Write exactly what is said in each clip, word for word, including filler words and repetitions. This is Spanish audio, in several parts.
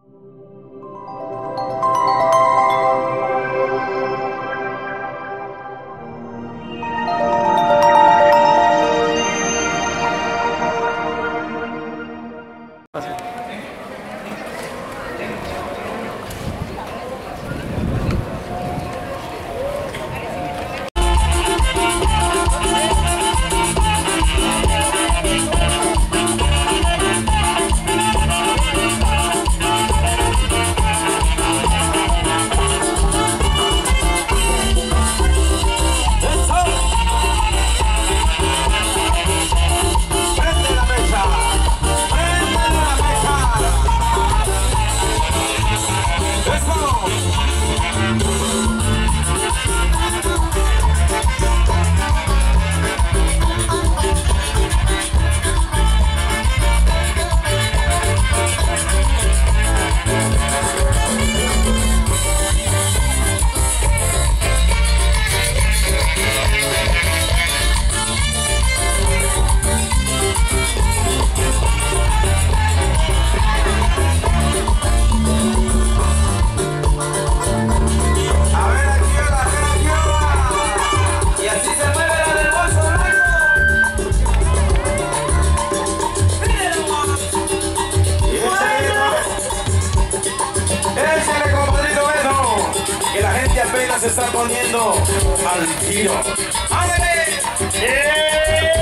Se está poniendo al tiro. ¡Ándale! ¡Eh!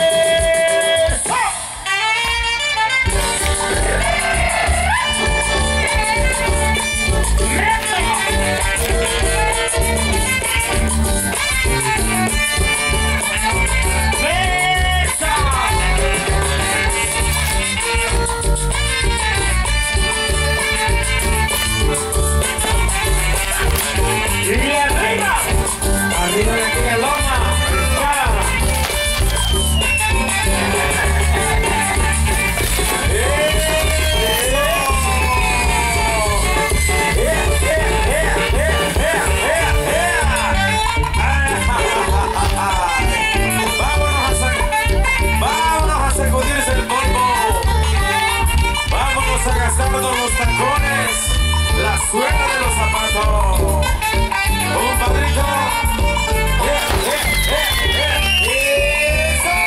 Los tacones, la suela de los zapatos. Un padrito. Yeah, yeah, yeah, yeah. Eso.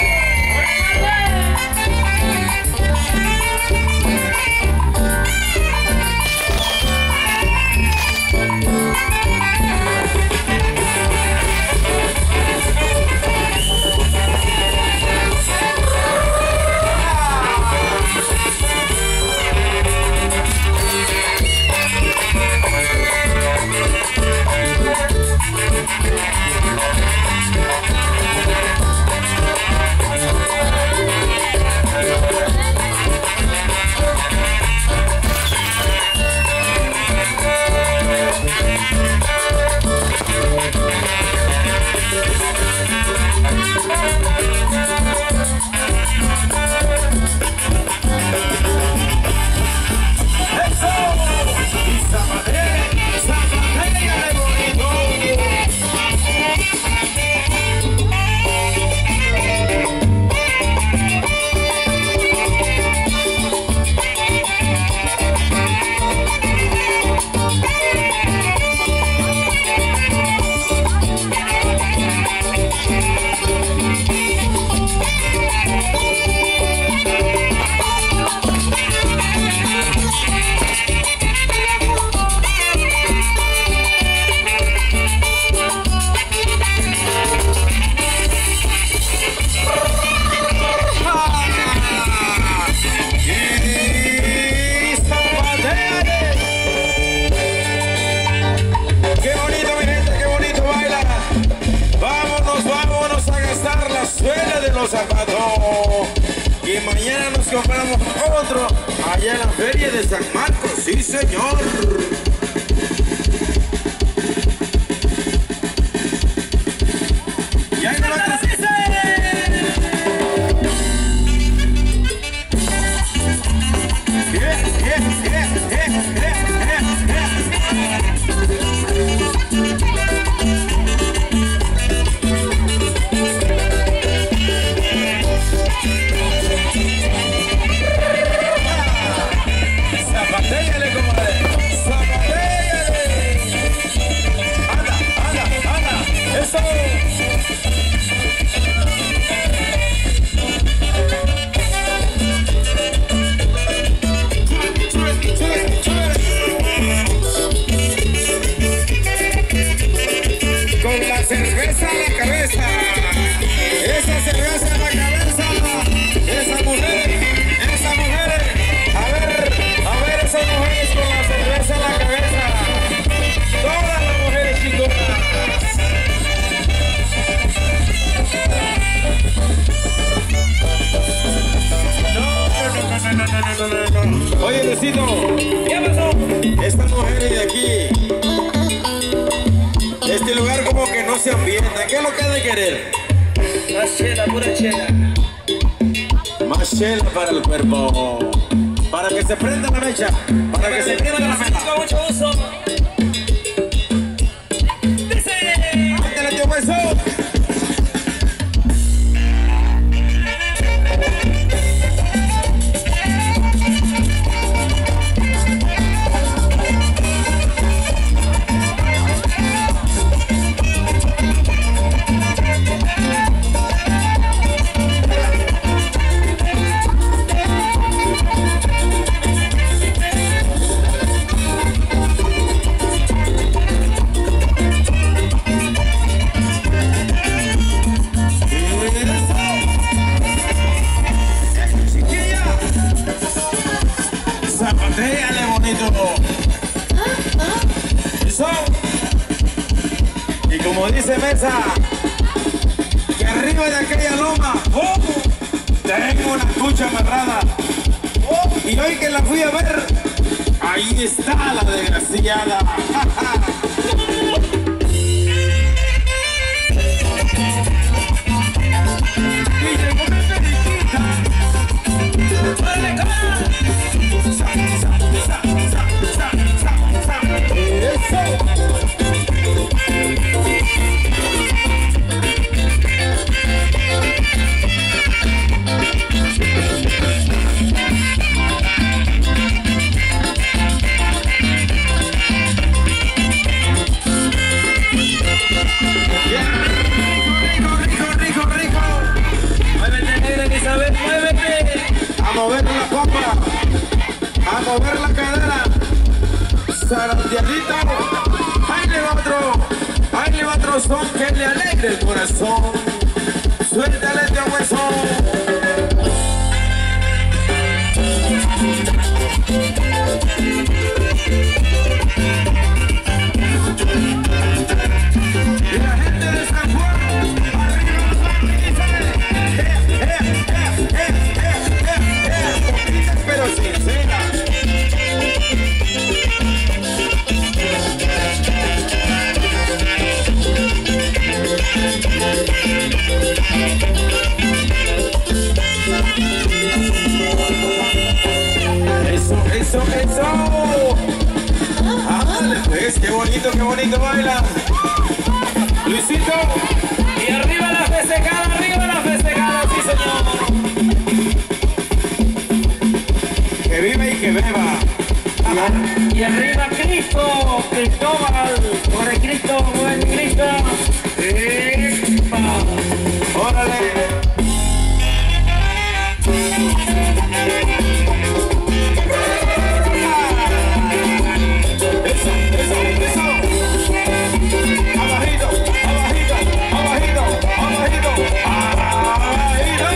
Los zapatos, y mañana nos compramos otro allá en la feria de San Marcos. Sí, señor. Y ahí me lo dice. Yeah, yeah, yeah, yeah, yeah, yeah. Zapatélale como Luisito, ¿qué pasó? Estas mujeres de aquí, este lugar como que no se ambienta. ¿Qué es lo que ha de querer? Más chela, pura chela. Más chela para el cuerpo. Para que se prenda la mecha. Para que se prenda la mecha. Con mucho gusto. Dice. ¡Ándale, tío Hueso! Zapatéale bonito. Eso. Y como dice Mesa, que arriba de aquella loma, oh, tengo una cucha amarrada. Oh, y hoy que la fui a ver, ahí está la desgraciada. Y llegó una periquita. ¡Órale, cámara! A mover la pompa, a mover la cadera, zarandeadito, ahí le va otro, ahí le va otro son que le alegre el corazón, suéltale de hueso. Y la gente de San Juan, arriba los manos y dice, eh, eh, eh, eh, eh. Pero sincera. Eso, eso, eso. Ah, pues, qué bonito, qué bonito baila. Luisito. Y arriba la festejada, arriba la festejada, sí señor. Que vive y que beba. Y, y arriba Cristo, Cristóbal, por el Cristo, buen Cristo. ¡Epa! ¡Órale! Eso, eso, eso. Abajito, abajito, abajito, abajito, abajito.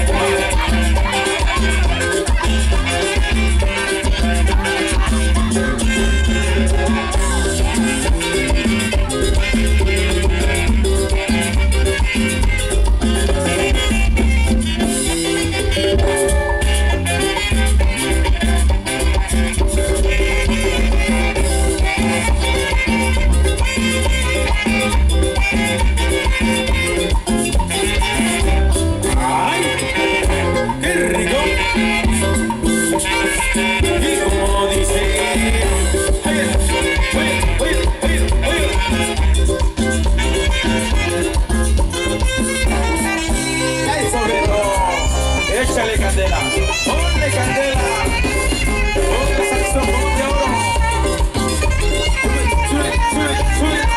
Échale candela, ponle candela, ponle saxofón de oro. Sube, sube, sube,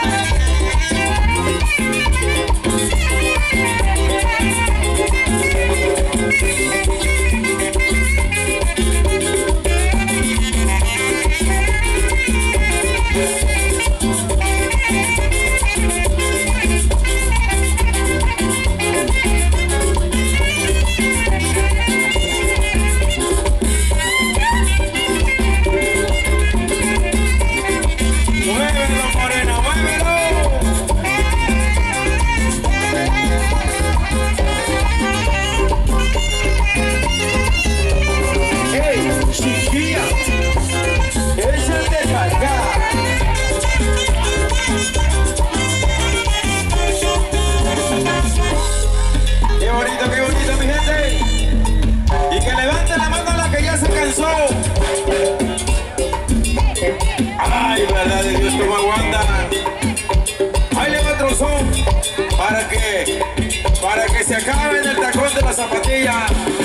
cajón de la zapatilla.